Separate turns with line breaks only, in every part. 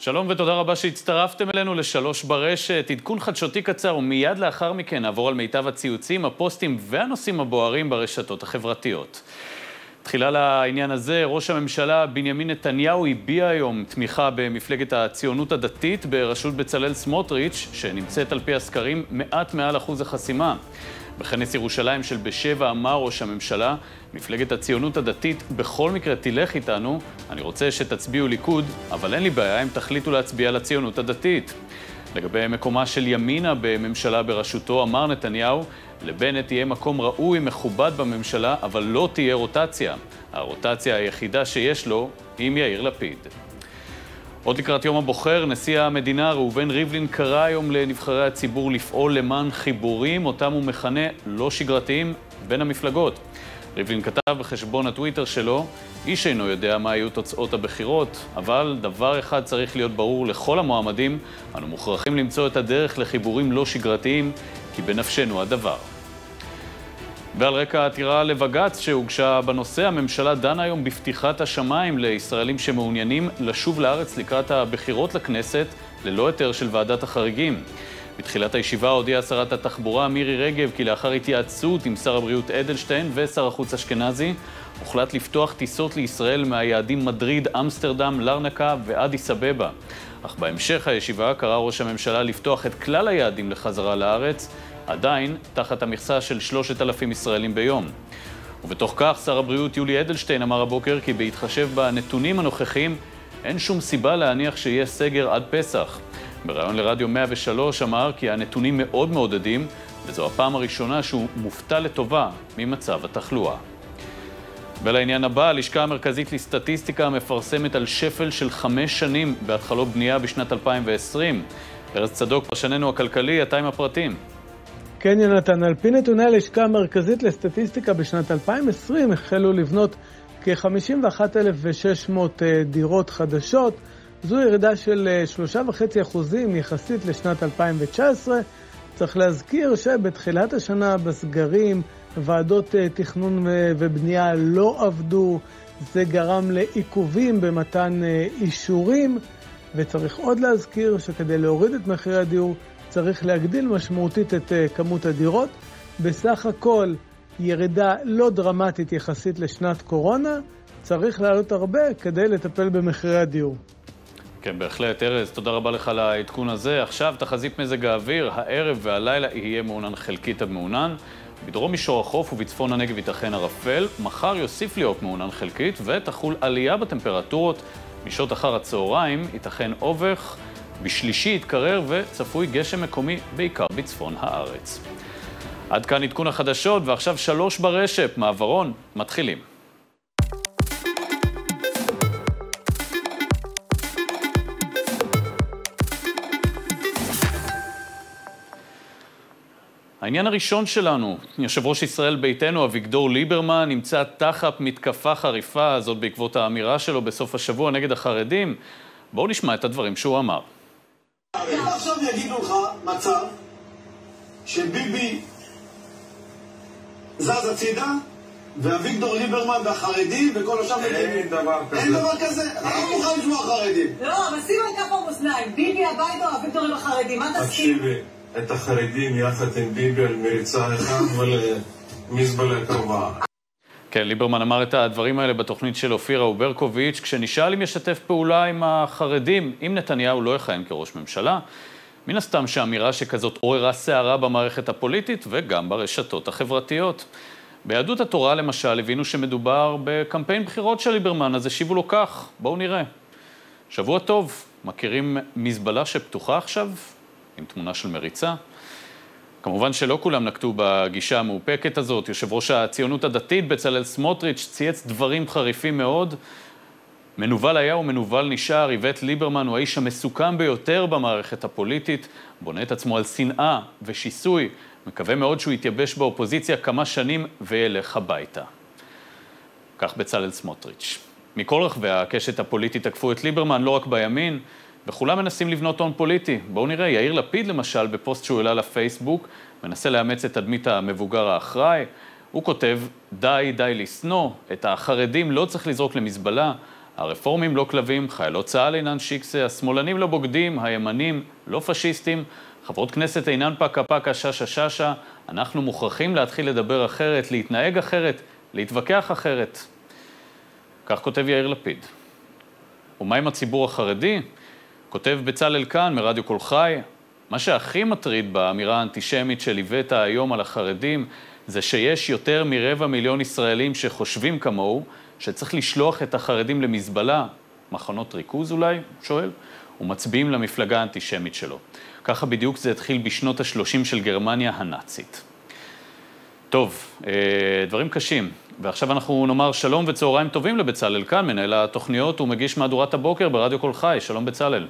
שלום ותודה רבה שהצטרפתם אלינו לשלוש ברשת. עדכון חדשותי קצר ומיד לאחר מכן נעבור על מיטב הציוצים, הפוסטים והנושאים הבוערים ברשתות החברתיות. תחילה לעניין הזה, ראש הממשלה בנימין נתניהו הביע היום תמיכה במפלגת הציונות הדתית בראשות בצלאל סמוטריץ', שנמצאת על פי הסקרים מעט מעל אחוז החסימה. בכנס ירושלים של בשבע אמר ראש הממשלה, מפלגת הציונות הדתית בכל מקרה תלך איתנו, אני רוצה שתצביעו ליכוד, אבל אין לי בעיה אם תחליטו להצביע לציונות הדתית. לגבי מקומה של ימינה בממשלה בראשותו, אמר נתניהו, לבנט תהיה מקום ראוי מכובד בממשלה, אבל לא תהיה רוטציה. הרוטציה היחידה שיש לו היא עם יאיר לפיד. עוד לקראת יום הבוחר, נשיא המדינה ראובן ריבלין קרא היום לנבחרי הציבור לפעול למען חיבורים, אותם הוא מכנה לא שגרתיים בין המפלגות. ריבלין כתב בחשבון הטוויטר שלו, איש אינו יודע מה היו תוצאות הבחירות, אבל דבר אחד צריך להיות ברור לכל המועמדים, אנו מוכרחים למצוא את הדרך לחיבורים לא שגרתיים, כי בנפשנו הדבר. ועל רקע העתירה לבג"ץ שהוגשה בנושא, הממשלה דנה היום בפתיחת השמיים לישראלים שמעוניינים לשוב לארץ לקראת הבחירות לכנסת ללא היתר של ועדת החריגים. בתחילת הישיבה הודיעה שרת התחבורה מירי רגב כי לאחר התייעצות עם שר הבריאות אדלשטיין ושר החוץ אשכנזי, הוחלט לפתוח טיסות לישראל מהיעדים מדריד, אמסטרדם, לרנקה ואדיס אבבה. אך בהמשך הישיבה קרא ראש הממשלה לפתוח את כלל היעדים לחזרה לארץ, עדיין תחת המכסה של 3,000 ישראלים ביום. ובתוך כך שר הבריאות יולי אדלשטיין אמר הבוקר כי בהתחשב בנתונים הנוכחיים אין שום סיבה להניח שיהיה סגר עד פסח. בראיון לרדיו 103 אמר כי הנתונים מאוד מעודדים, וזו הפעם הראשונה שהוא מופתע לטובה ממצב התחלואה. ולעניין הבא, הלשכה המרכזית לסטטיסטיקה מפרסמת על שפל של 5 שנים בהתחלות בנייה בשנת 2020. ארז צדוק, פרשננו הכלכלי, אתה עם הפרטים.
כן יונתן, על פי נתוני הלשכה המרכזית לסטטיסטיקה בשנת 2020 החלו לבנות כ-51,600 דירות חדשות. זו ירידה של 3.5% יחסית לשנת 2019. צריך להזכיר שבתחילת השנה בסגרים ועדות תכנון ובנייה לא עבדו, זה גרם לעיכובים במתן אישורים, וצריך עוד להזכיר שכדי להוריד את מחירי הדיור צריך להגדיל משמעותית את כמות הדירות. בסך הכל ירידה לא דרמטית יחסית לשנת קורונה, צריך לעלות הרבה כדי לטפל במחירי הדיור.
כן, בהחלט. ארז, תודה רבה לך על העדכון הזה. עכשיו תחזית מזג האוויר, הערב והלילה יהיה מעונן חלקית עד מעונן. בדרום מישור החוף ובצפון הנגב ייתכן ערפל. מחר יוסיף להיות מעונן חלקית ותחול עלייה בטמפרטורות. משעות אחר הצהריים ייתכן אובך. בשלישי יתקרר וצפוי גשם מקומי בעיקר בצפון הארץ. עד כאן עדכון החדשות, ועכשיו 3 ברשת, מעברון, מתחילים. העניין הראשון שלנו, יושב ראש ישראל ביתנו, אביגדור ליברמן, נמצא תחת מתקפה חריפה, זאת בעקבות האמירה שלו בסוף השבוע נגד החרדים. בואו נשמע את הדברים שהוא אמר.
אם עכשיו יגידו לך מצב שביבי זז הצידה ואביגדור ליברמן והחרדים וכל השאר
אין דבר כזה.
אין דבר כזה? אנחנו מוכנים לשמוע חרדים.
לא, אבל שימו על כף המאזניים, ביבי הביתה או אביגדור עם החרדים, מה תסכים?
תקשיבי, את החרדים יחד עם ביבי על מריצה אחד ולמזבלה קרובה.
כן, ליברמן אמר את הדברים האלה בתוכנית של אופירה וברקוביץ', כשנשאל אם ישתף פעולה עם החרדים, אם נתניהו לא יכהן כראש ממשלה. מן הסתם שהאמירה שכזאת עוררה סערה במערכת הפוליטית וגם ברשתות החברתיות. ביהדות התורה למשל הבינו שמדובר בקמפיין בחירות של ליברמן, אז השיבו לו כך, בואו נראה. שבוע טוב, מכירים מזבלה שפתוחה עכשיו, עם תמונה של מריצה? כמובן שלא כולם נקטו בגישה המאופקת הזאת. יושב ראש הציונות הדתית בצלאל סמוטריץ' צייץ דברים חריפים מאוד. מנוול היה ומנוול נשאר, איווט ליברמן הוא האיש המסוכן ביותר במערכת הפוליטית, בונה את עצמו על שנאה ושיסוי, מקווה מאוד שהוא יתייבש באופוזיציה כמה שנים וילך הביתה. כך בצלאל סמוטריץ'. מכל רחבי הקשת הפוליטית תקפו את ליברמן, לא רק בימין, וכולם מנסים לבנות הון פוליטי. בואו נראה, יאיר לפיד למשל, בפוסט שהוא העלה לפייסבוק, מנסה לאמץ את תדמית המבוגר האחראי. הוא כותב, די לשנוא, את החרדים לא צריך לזרוק למזבלה, הרפורמים לא כלבים, חיילות צה"ל אינן שיקסה, השמאלנים לא בוגדים, הימנים לא פשיסטים, חברות כנסת אינן פקה פקה ששה ששה, אנחנו מוכרחים להתחיל לדבר אחרת, להתנהג אחרת, להתווכח אחרת. כך כותב יאיר לפיד. ומה עם הציבור החרדי? כותב בצלאל כאן מרדיו קול חי, מה שהכי מטריד באמירה האנטישמית שליווית היום על החרדים, זה שיש יותר מ250,000 ישראלים שחושבים כמוהו, שצריך לשלוח את החרדים למזבלה, מחנות ריכוז אולי, שואל, ומצביעים למפלגה האנטישמית שלו. ככה בדיוק זה התחיל בשנות ה-30 של גרמניה הנאצית. טוב, דברים קשים. ועכשיו אנחנו נאמר שלום וצהריים טובים לבצלאל כאן, מנהל התוכניות ומגיש מהדורת הבוקר ברדיו קול חי. שלום בצלאל.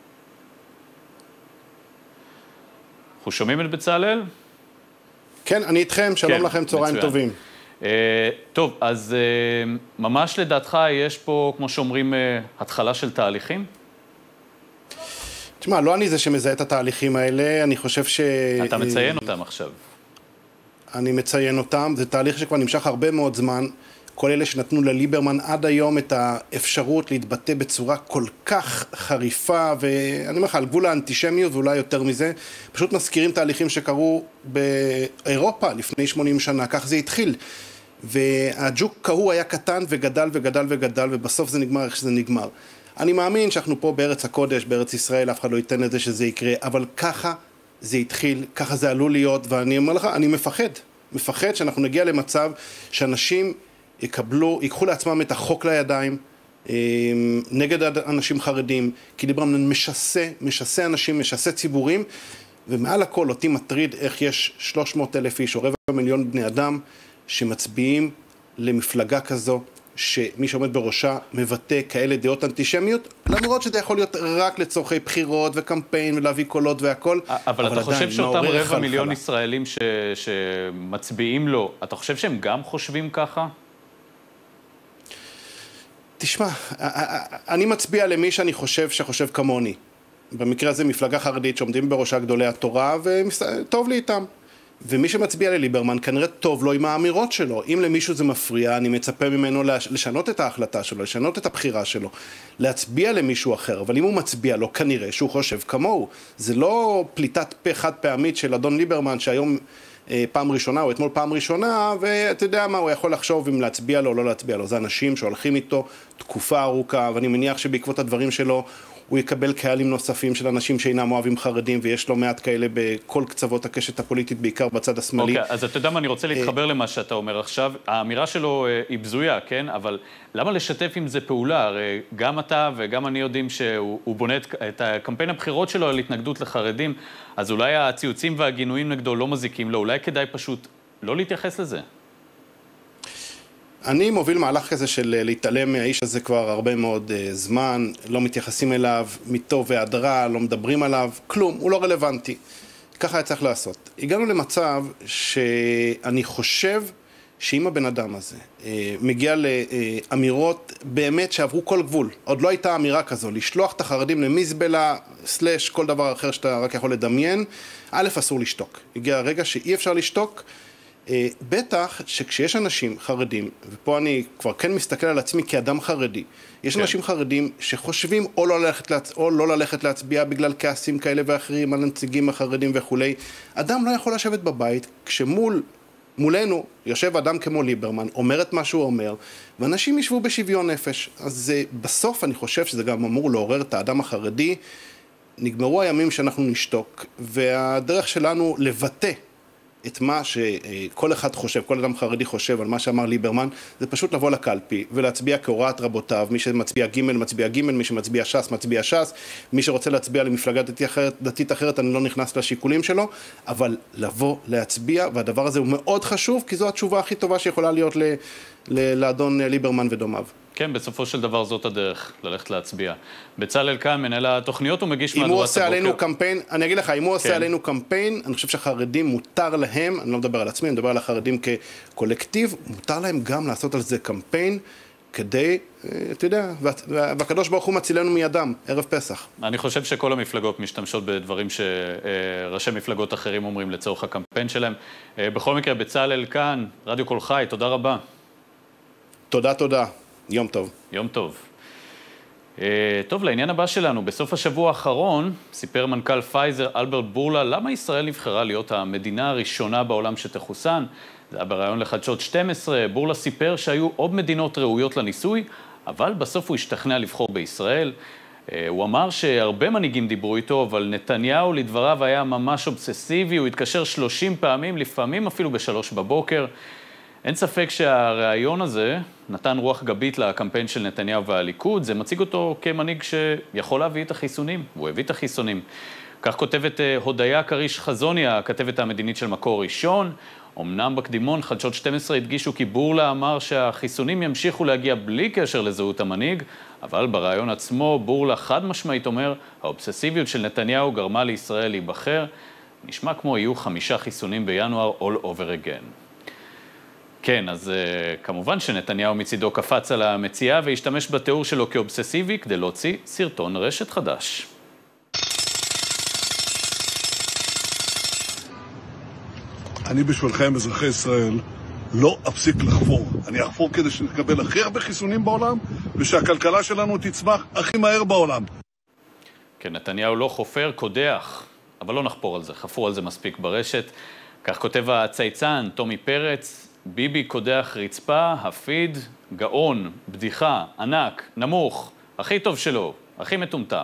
אנחנו שומעים את בצלאל?
כן, אני איתכם. שלום כן, לכם, צהריים מצוין. טובים.
טוב, אז ממש לדעתך יש פה, כמו שאומרים, התחלה של תהליכים?
תשמע, לא אני זה שמזהה את התהליכים האלה, אני חושב ש...
אתה מציין אותם עכשיו.
אני מציין אותם, זה תהליך שכבר נמשך הרבה מאוד זמן, כל אלה שנתנו לליברמן עד היום את האפשרות להתבטא בצורה כל כך חריפה, ואני אומר לך, על גבול האנטישמיות ואולי יותר מזה, פשוט מזכירים תהליכים שקרו באירופה לפני 80 שנה, כך זה התחיל. והג'וק ההוא היה קטן וגדל וגדל וגדל, ובסוף זה נגמר איך שזה נגמר. אני מאמין שאנחנו פה בארץ הקודש, בארץ ישראל, אף אחד לא ייתן לזה שזה יקרה, אבל ככה זה התחיל, ככה זה עלול להיות, ואני אומר לך, אני מפחד שאנחנו נגיע למצב שאנשים ייקחו לעצמם את החוק לידיים, נגד אנשים חרדים, כי ליברמן משסה אנשים, משסה ציבורים, ומעל הכל אותי מטריד איך יש 300,000 איש או 250,000 בני אדם שמצביעים למפלגה כזו, שמי שעומד בראשה מבטא כאלה דעות אנטישמיות, למרות שזה יכול להיות רק לצורכי בחירות וקמפיין ולהביא קולות והכל.
אבל אתה חושב שאותם 250,000 ישראלים שמצביעים לו, אתה חושב שהם גם חושבים ככה?
תשמע, אני מצביע למי שאני חושב שחושב כמוני. במקרה הזה מפלגה חרדית שעומדים בראשה גדולי התורה, וטוב לי איתם. ומי שמצביע לליברמן כנראה טוב לו עם האמירות שלו. אם למישהו זה מפריע, אני מצפה ממנו לשנות את ההחלטה שלו, לשנות את הבחירה שלו, להצביע למישהו אחר. אבל אם הוא מצביע לו, כנראה שהוא חושב כמוהו. זה לא פליטת פה חד פעמית של אדון ליברמן, שהיום פעם ראשונה או אתמול פעם ראשונה, ואתה יודע מה, הוא יכול לחשוב אם להצביע לו או לא להצביע לו. זה אנשים שהולכים איתו תקופה ארוכה, ואני מניח שבעקבות הדברים שלו, הוא יקבל קהלים נוספים של אנשים שאינם אוהבים חרדים, ויש לו מעט כאלה בכל קצוות הקשת הפוליטית, בעיקר בצד השמאלי.
אוקיי, אז אתה יודע מה, אני רוצה להתחבר למה שאתה אומר עכשיו. האמירה שלו היא בזויה, כן? אבל למה לשתף עם זה פעולה? הרי גם אתה וגם אני יודעים שהוא בונה את הקמפיין הבחירות שלו על התנגדות לחרדים, אז אולי הציוצים והגינויים נגדו לא מזיקים לו, אולי כדאי פשוט לא להתייחס לזה.
אני מוביל מהלך כזה של להתעלם מהאיש הזה כבר הרבה מאוד זמן, לא מתייחסים אליו, מטוב ועד רע, לא מדברים עליו, כלום, הוא לא רלוונטי. ככה היה צריך לעשות. הגענו למצב שאני חושב שאם הבן אדם הזה מגיע לאמירות באמת שעברו כל גבול, עוד לא הייתה אמירה כזו, לשלוח את החרדים למזבלה, סלש, כל דבר אחר שאתה רק יכול לדמיין, א', אסור לשתוק. הגיע הרגע שאי אפשר לשתוק, בטח שכשיש אנשים חרדים, ופה אני כבר כן מסתכל על עצמי כאדם חרדי, יש אנשים חרדים שחושבים או לא ללכת להצביע בגלל כעסים כאלה ואחרים על הנציגים החרדים וכולי. אדם לא יכול לשבת בבית כשמולנו יושב אדם כמו ליברמן, אומר את מה שהוא אומר, ואנשים ישבו בשוויון נפש. אז בסוף אני חושב שזה גם אמור לעורר את האדם החרדי. נגמרו הימים שאנחנו נשתוק, והדרך שלנו לבטא את מה שכל אחד חושב, כל אדם חרדי חושב על מה שאמר ליברמן, זה פשוט לבוא לקלפי ולהצביע כהוראת רבותיו. מי שמצביע ג' מצביע ג', מי שמצביע ש"ס מצביע ש"ס, מי שרוצה להצביע למפלגה דתית אחרת, אני לא נכנס לשיקולים שלו, אבל לבוא להצביע, והדבר הזה הוא מאוד חשוב, כי זו התשובה הכי טובה שיכולה להיות לאדון ליברמן ודומיו.
כן, בסופו של דבר זאת הדרך, ללכת להצביע. בצלאל כאן, מנהל התוכניות, הוא מגיש מהדורת
הבוקר. אם הוא עושה עלינו קמפיין, אני אגיד לך, אם הוא עושה עלינו קמפיין, אני חושב שהחרדים מותר להם, אני לא מדבר על עצמי, אני מדבר על החרדים כקולקטיב, מותר להם גם לעשות על זה קמפיין, כדי, אתה יודע, והקדוש ברוך הוא מצילנו מידם, ערב פסח.
אני חושב שכל המפלגות משתמשות בדברים שראשי מפלגות אחרים אומרים לצורך הקמפיין שלהם. בכל מקרה, בצלאל כאן, רדיו קול חי, תודה רבה.
תודה. יום טוב.
יום טוב. טוב, לעניין הבא שלנו, בסוף השבוע האחרון סיפר מנכ"ל פייזר אלברט בורלה למה ישראל נבחרה להיות המדינה הראשונה בעולם שתחוסן. זה היה בראיון לחדשות 12, בורלה סיפר שהיו עוד מדינות ראויות לניסוי, אבל בסוף הוא השתכנע לבחור בישראל. הוא אמר שהרבה מנהיגים דיברו איתו, אבל נתניהו לדבריו היה ממש אובססיבי, הוא התקשר 30 פעמים, לפעמים אפילו ב3 בבוקר. אין ספק שהרעיון הזה נתן רוח גבית לקמפיין של נתניהו והליכוד, זה מציג אותו כמנהיג שיכול להביא את החיסונים, הוא הביא את החיסונים. כך כותבת הודיה קריש חזוני, הכתבת המדינית של מקור ראשון. אמנם בקדימון חדשות 12 הדגישו כי בורלה אמר שהחיסונים ימשיכו להגיע בלי קשר לזהות המנהיג, אבל ברעיון עצמו בורלה חד משמעית אומר, האובססיביות של נתניהו גרמה לישראל להיבחר, נשמע כמו יהיו 5 חיסונים בינואר all over again. כן, אז כמובן שנתניהו מצידו קפץ על המציאה והשתמש בתיאור שלו כאובססיבי כדי להוציא סרטון רשת חדש.
אני בשבילכם, אזרחי ישראל, לא אפסיק לחפור. אני אחפור כדי שנקבל הכי הרבה חיסונים בעולם, ושהכלכלה שלנו תצמח הכי מהר בעולם.
כן, נתניהו לא חופר, קודח, אבל לא נחפור על זה, חפרו על זה מספיק ברשת. כך כותב הצייצן, תומי פרץ, ביבי קודח רצפה, הפיד, גאון, בדיחה, ענק, נמוך, הכי טוב שלו, הכי מטומטם.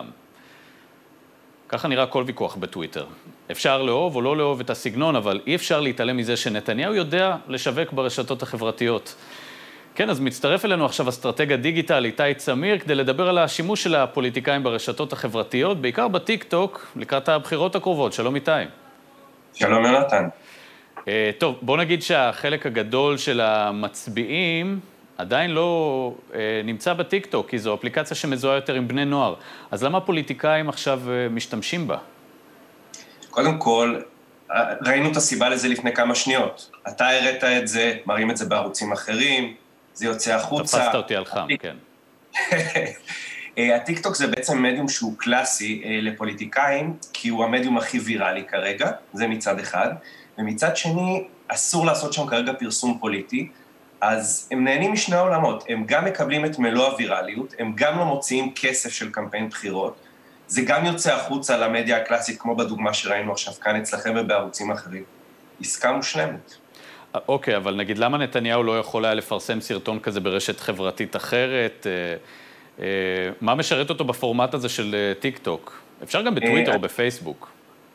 ככה נראה כל ויכוח בטוויטר. אפשר לאהוב או לא לאהוב את הסגנון, אבל אי אפשר להתעלם מזה שנתניהו יודע לשווק ברשתות החברתיות. כן, אז מצטרף אלינו עכשיו אסטרטג הדיגיטל איתי צמיר, כדי לדבר על השימוש של הפוליטיקאים ברשתות החברתיות, בעיקר בטיק-טוק, לקראת הבחירות הקרובות. שלום איתי.
שלום יונתן.
טוב, בוא נגיד שהחלק הגדול של המצביעים עדיין לא נמצא בטיק-טוק, כי זו אפליקציה שמזוהה יותר עם בני נוער. אז למה פוליטיקאים עכשיו משתמשים בה?
קודם כל, ראינו את הסיבה לזה לפני כמה שניות. אתה הראת את זה, מראים את זה בערוצים אחרים, זה יוצא החוצה.
תפסת אותי על חם, כן.
הטיק-טוק זה בעצם מדיום שהוא קלאסי לפוליטיקאים, כי הוא המדיום הכי ויראלי כרגע, זה מצד אחד. ומצד שני, אסור לעשות שם כרגע פרסום פוליטי, אז הם נהנים משני העולמות, הם גם מקבלים את מלוא הווירליות, הם גם לא מוציאים כסף של קמפיין בחירות, זה גם יוצא החוצה למדיה הקלאסית, כמו בדוגמה שראינו עכשיו כאן אצלכם ובערוצים אחרים. עסקה מושלמת.
אוקיי, אבל נגיד למה נתניהו לא יכול היה לפרסם סרטון כזה ברשת חברתית אחרת? מה משרת אותו בפורמט הזה של טיק-טוק? אפשר גם בטוויטר או בפייסבוק.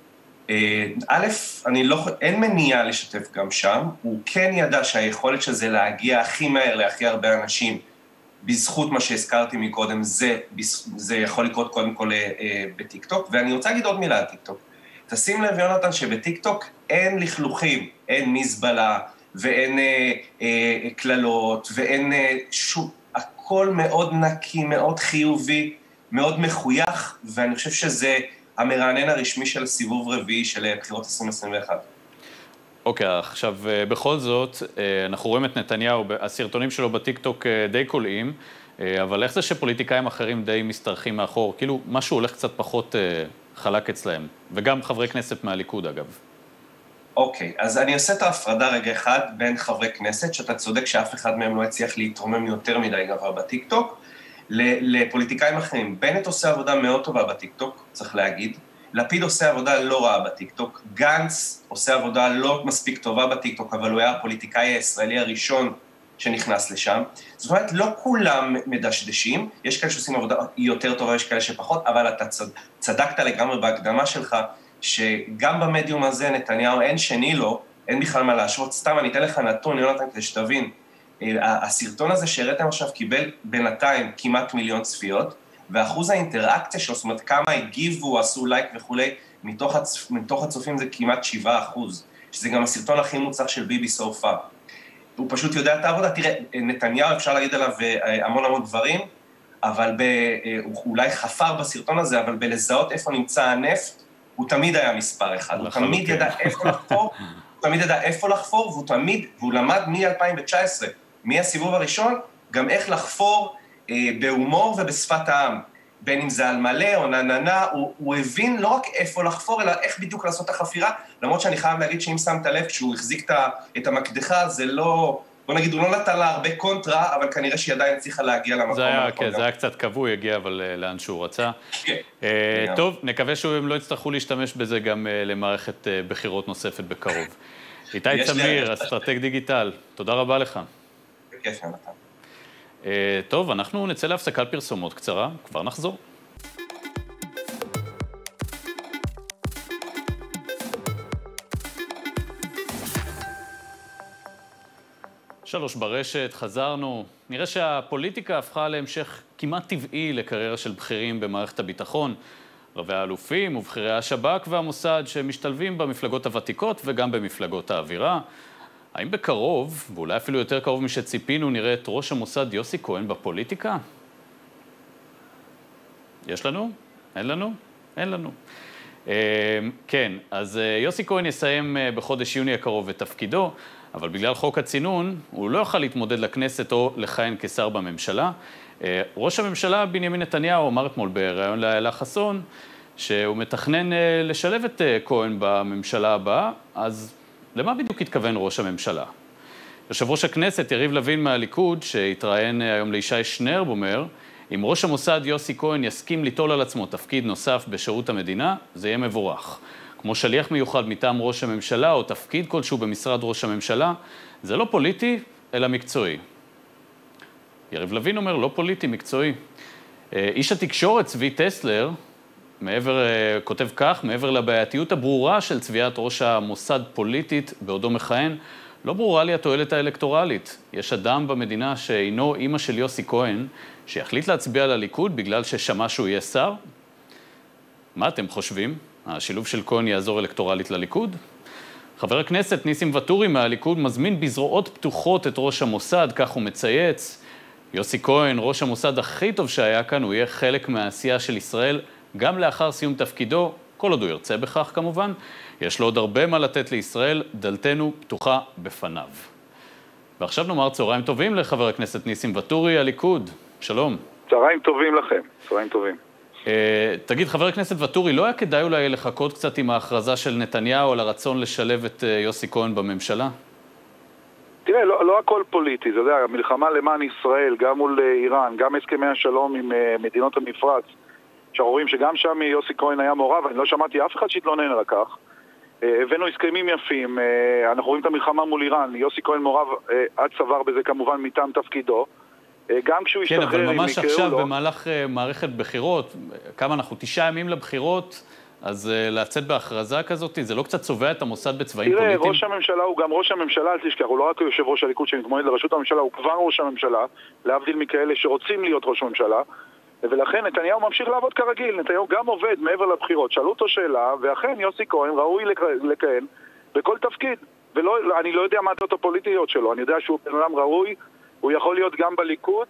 א', אין מניעה לשתף גם שם, הוא כן ידע שהיכולת של זה להגיע הכי מהר להכי הרבה אנשים, בזכות מה שהזכרתי מקודם, זה יכול לקרות קודם כל בטיק-טוק, ואני רוצה להגיד עוד מילה על טיק-טוק. תשים לב יונתן שבטיק-טוק אין לכלוכים, אין מזבלה, ואין כללות, ואין שום, הכל מאוד נקי, מאוד חיובי, מאוד מחוייך, ואני חושב שזה המרענן הרשמי של סיבוב רביעי של בחירות 2021.
אוקיי, עכשיו בכל זאת, אנחנו רואים את נתניהו, הסרטונים שלו בטיק-טוק די קולעים, אבל איך זה שפוליטיקאים אחרים די מסתרחים מאחור? כאילו, משהו הולך קצת פחות חלק אצלהם, וגם חברי כנסת מהליכוד אגב.
אוקיי, אז אני עושה את ההפרדה רגע אחד בין חברי כנסת, שאתה צודק שאף אחד מהם לא הצליח להתרומם יותר מדי גבוה בטיק-טוק, לפוליטיקאים אחרים. בנט עושה עבודה מאוד טובה בטיק-טוק, צריך להגיד. לפיד עושה עבודה לא רעה בטיק-טוק. גנץ עושה עבודה לא מספיק טובה בטיק-טוק, אבל הוא היה הפוליטיקאי הישראלי הראשון שנכנס לשם. זאת אומרת, לא כולם מדשדשים, יש כאלה שעושים עבודה יותר טובה, יש כאלה שפחות, אבל אתה צדקת לגמרי בהקדמה שלך, שגם במדיום הזה נתניהו אין שני לו, אין בכלל מה להשוות. סתם, אני אתן לך נתון, יונתן, כדי שתבין. הסרטון הזה שהראיתם עכשיו קיבל בינתיים כמעט 1,000,000 צפיות, ואחוז האינטראקציה שלו, זאת אומרת כמה הגיבו, עשו לייק וכולי, מתוך הצופים זה כמעט 7%, שזה גם הסרטון הכי מוצלח של ביבי so far. הוא פשוט יודע את העבודה. תראה, נתניהו אפשר להגיד עליו המון המון דברים, אבל הוא אולי חפר בסרטון הזה, אבל בלזהות איפה נמצא הנפט, הוא תמיד היה מספר אחד, הוא תמיד ידע איפה לחפור, והוא למד מ-2019, מהסיבוב הראשון, גם איך לחפור בהומור ובשפת העם, בין אם זה על מלא או נננה, הוא הבין לא רק איפה לחפור, אלא איך בדיוק לעשות את החפירה, למרות שאני חייב להגיד שאם שמת לב, כשהוא החזיק את המקדחה, זה לא בוא נגיד, הוא לא נתן לה הרבה קונטרה, אבל כנראה שהיא עדיין צריכה להגיע למקום הנכון.
כן, זה היה קצת קבוי, הגיע אבל לאן שהוא רצה. טוב, נקווה שהם לא יצטרכו להשתמש בזה גם למערכת בחירות נוספת בקרוב. איתי צמיר, אסטרטג דיגיטל, תודה רבה לך.
בכיף, נתן.
טוב, אנחנו נצא להפסקה פרסומות קצרה, כבר נחזור. 3 ברשת, חזרנו. נראה שהפוליטיקה הפכה להמשך כמעט טבעי לקריירה של בכירים במערכת הביטחון. רבי האלופים ובכירי השב"כ והמוסד שמשתלבים במפלגות הוותיקות וגם במפלגות האווירה. האם בקרוב, ואולי אפילו יותר קרוב משציפינו, נראה את ראש המוסד יוסי כהן בפוליטיקה? יש לנו? אין לנו? אין לנו. כן, אז יוסי כהן יסיים בחודש יוני הקרוב את תפקידו, אבל בגלל חוק הצינון הוא לא יוכל להתמודד לכנסת או לכהן כשר בממשלה. ראש הממשלה בנימין נתניהו אמר אתמול בראיון לאיילה חסון שהוא מתכנן לשלב את כהן בממשלה הבאה, אז למה בדיוק התכוון ראש הממשלה? יושב ראש הכנסת יריב לוין מהליכוד, שהתראיין היום לישי שנרב, אומר, אם ראש המוסד יוסי כהן יסכים ליטול על עצמו תפקיד נוסף בשירות המדינה, זה יהיה מבורך. כמו שליח מיוחד מטעם ראש הממשלה או תפקיד כלשהו במשרד ראש הממשלה, זה לא פוליטי, אלא מקצועי. יריב לוין אומר, לא פוליטי, מקצועי. איש התקשורת צבי טסלר, כותב כך, מעבר לבעייתיות הברורה של צביעת ראש המוסד פוליטית בעודו מכהן, לא ברורה לי התועלת האלקטורלית. יש אדם במדינה שאינו אמא של יוסי כהן, שיחליט להצביע לליכוד בגלל ששמע שהוא יהיה שר? מה אתם חושבים? השילוב של כהן יעזור אלקטורלית לליכוד? חבר הכנסת ניסים ואטורי מהליכוד מזמין בזרועות פתוחות את ראש המוסד, כך הוא מצייץ. יוסי כהן, ראש המוסד הכי טוב שהיה כאן, הוא יהיה חלק מהעשייה של ישראל, גם לאחר סיום תפקידו, כל עוד הוא ירצה בכך כמובן. יש לו עוד הרבה מה לתת לישראל, דלתנו פתוחה בפניו. ועכשיו נאמר צהריים טובים לחבר הכנסת ניסים ואטורי, הליכוד. שלום.
צהריים טובים לכם, צהריים טובים.
תגיד, חבר הכנסת ואטורי, לא היה כדאי אולי לחכות קצת עם ההכרזה של נתניהו על הרצון לשלב את יוסי כהן בממשלה?
תראה, לא הכל פוליטי, זה יודע, המלחמה למען ישראל, גם מול איראן, גם הסכמי השלום עם מדינות המפרץ, שאנחנו רואים שגם שם יוסי כהן היה מעורב, אני לא שמעתי אף אחד שהתלונן על כך. הבאנו הסכמים יפים, אנחנו רואים את המלחמה מול איראן, יוסי כהן מעורב עד צוואר בזה כמובן מטעם תפקידו. גם כשהוא
כן,
ישתחרר,
אבל ממש עכשיו במהלך מערכת בחירות, כמה אנחנו 9 ימים לבחירות, אז לצאת בהכרזה כזאת, זה לא קצת צובע את המוסד בצבעים פוליטיים?
תראה, ראש הממשלה הוא גם ראש הממשלה, אל תשכח, הוא לא רק יושב ראש הליכוד שמתמודד לראשות הממשלה, הוא כבר ראש הממשלה, להבדיל מכאלה שרוצים להיות ראש הממשלה, ולכן נתניהו ממשיך לעבוד כרגיל, נתניהו גם עובד מעבר לבחירות. שאלו אותו שאלה, ואכן יוסי כהן ראוי לכהן בכל תפקיד, ואני לא יודע מה הדעות הפוליטיות שלו, אני יודע שהוא בן אדם ראוי, הוא יכול להיות גם בליכוד,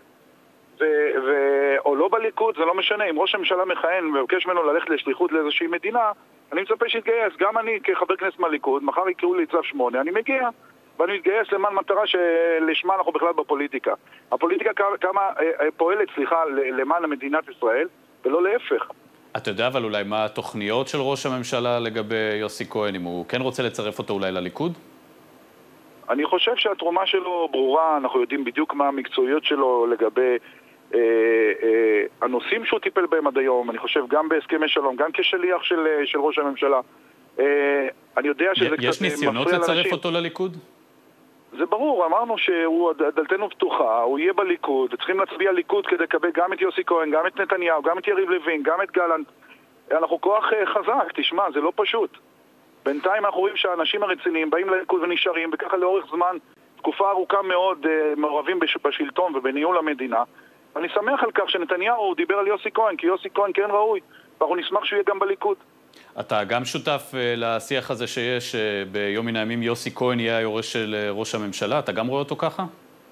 או לא בליכוד, זה לא משנה. אם ראש הממשלה מכהן ומבקש ממנו ללכת לשליחות לאיזושהי מדינה, אני מצפה שיתגייס. גם אני כחבר כנסת מהליכוד, מחר יקראו לי צו 8, אני מגיע, ואני מתגייס למען מטרה שלשמה אנחנו בכלל בפוליטיקה. הפוליטיקה פועלת, למען מדינת ישראל, ולא להפך.
אתה יודע אבל אולי מה התוכניות של ראש הממשלה לגבי יוסי כהן, אם הוא כן רוצה לצרף אותו אולי לליכוד?
אני חושב שהתרומה שלו ברורה, אנחנו יודעים בדיוק מה המקצועיות שלו לגבי הנושאים שהוא טיפל בהם עד היום, אני חושב גם בהסכמי שלום, גם כשליח של ראש הממשלה. אני יודע שזה קצת...
יש ניסיונות לצרף אותו לליכוד?
זה ברור, אמרנו שהוא דלתנו פתוחה, הוא יהיה בליכוד, צריכים להצביע ליכוד כדי לקבל גם את יוסי כהן, גם את נתניהו, גם את יריב לוין, גם את גלנט. אנחנו כוח חזק, תשמע, זה לא פשוט. בינתיים אנחנו רואים שהאנשים הרציניים באים לליכוד ונשארים, וככה לאורך זמן, תקופה ארוכה מאוד, מעורבים בשלטון ובניהול המדינה. אני שמח על כך שנתניהו דיבר על יוסי כהן, כי יוסי כהן כן ראוי, ואנחנו נשמח שהוא יהיה גם בליכוד.
אתה גם שותף לשיח הזה שיש ביום מן הימים יוסי כהן יהיה היורש של ראש הממשלה? אתה גם רואה אותו ככה?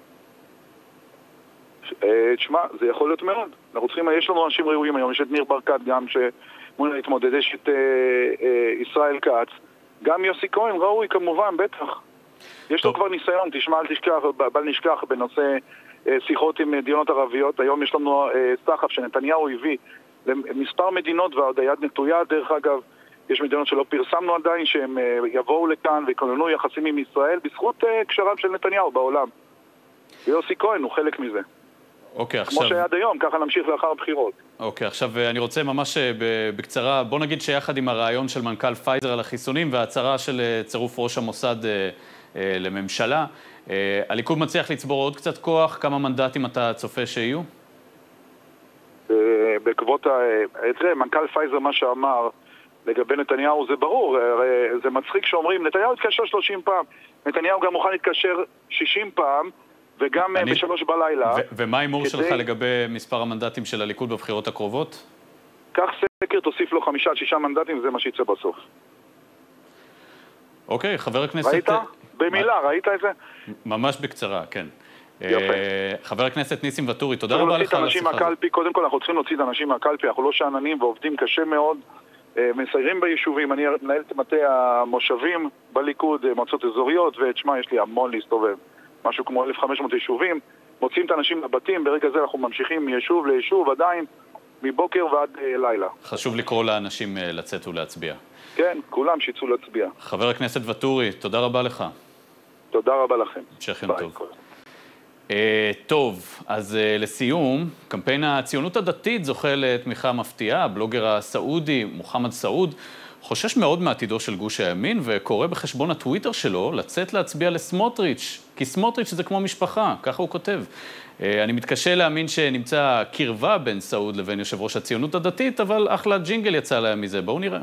תשמע, זה יכול להיות מאוד. אנחנו צריכים, יש לנו אנשים ראויים היום, יש את ניר ברקת גם שמול להתמודד, יש את ישראל כץ. גם יוסי כהן ראוי כמובן, בטח. יש לו כבר ניסיון, תשמע, בל נשכח בנושא שיחות עם מדינות ערביות. היום יש לנו סחף שנתניהו הביא למספר מדינות ועוד היד נטויה. דרך אגב, יש מדינות שלא פרסמנו עדיין שהם יבואו לכאן ויקוננו יחסים עם ישראל בזכות קשריו של נתניהו בעולם. ויוסי כהן הוא חלק מזה.
אוקיי, עכשיו...
כמו שהיה עד היום, ככה נמשיך לאחר הבחירות.
אוקיי, עכשיו אני רוצה ממש בקצרה, בוא נגיד שיחד עם הרעיון של מנכ"ל פייזר על החיסונים וההצהרה של צירוף ראש המוסד לממשלה, הליכוד מצליח לצבור עוד קצת כוח, כמה מנדטים אתה צופה שיהיו?
בעקבות מנכ"ל פייזר מה שאמר לגבי נתניהו זה ברור, זה מצחיק שאומרים נתניהו התקשר 30 פעם, נתניהו גם מוכן להתקשר 60 פעם וגם ב3 בלילה.
ומה האימור שלך לגבי מספר המנדטים של הליכוד בבחירות הקרובות?
כך סקר, תוסיף לו 5 עד 6 מנדטים, זה מה שיצא בסוף.
אוקיי, חבר הכנסת...
ראית? במילה, ראית את זה?
ממש בקצרה, כן.
יפה.
חבר הכנסת ניסים ואטורי, תודה רבה לך על השיחה הזאת.
קודם כל אנחנו צריכים להוציא את האנשים מהקלפי, אנחנו לא שאננים ועובדים קשה מאוד, מסיירים ביישובים, אני מנהל את מטה המושבים בליכוד, מועצות אזוריות, ותשמע, יש לי המון להסתובב, משהו כמו 1,500 יישובים, מוצאים את האנשים לבתים, ברגע זה אנחנו ממשיכים מיישוב ליישוב עדיין, מבוקר ועד לילה.
חשוב לקרוא לאנשים לצאת ולהצביע.
כן, כולם שיצאו להצביע.
חבר הכנסת ואטורי, תודה רבה לך.
תודה רבה לכם.
המשך יום טוב. טוב, אז לסיום, קמפיין הציונות הדתית זוכה לתמיכה מפתיעה. הבלוגר הסעודי, מוחמד סעוד, חושש מאוד מעתידו של גוש הימין, וקורא בחשבון הטוויטר שלו לצאת להצביע לסמוטריץ', כי סמוטריץ' זה כמו משפחה, ככה הוא כותב. אני מתקשה להאמין שנמצא קרבה בין סעוד לבין יושב ראש הציונות הדתית, אבל אחלה ג'ינגל יצא להם מזה, בואו נראה.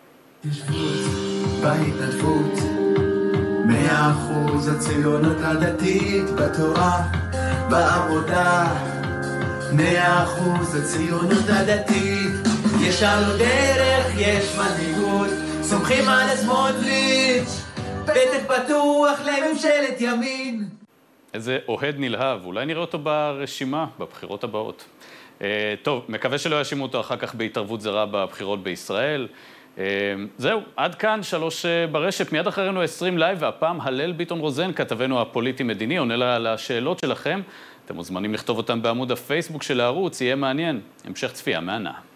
בהתנדבות 100% הציונות הדתית בתורה, בעבודה 100% הציונות הדתית, יש לנו דרך, יש מנהיגות, סומכים על סמוטריץ', פתק פתוח לממשלת ימין.
איזה אוהד נלהב, אולי נראה אותו ברשימה בבחירות הבאות. טוב, מקווה שלא ישימו אותו אחר כך בהתערבות זרה בבחירות בישראל. זהו, עד כאן 3 ברשת, מיד אחרינו 20 לייב, והפעם הלל ביטון רוזן, כתבנו הפוליטי-מדיני, עונה לשאלות שלכם. אתם מוזמנים לכתוב אותם בעמוד הפייסבוק של הערוץ, יהיה מעניין. המשך צפייה מהנה.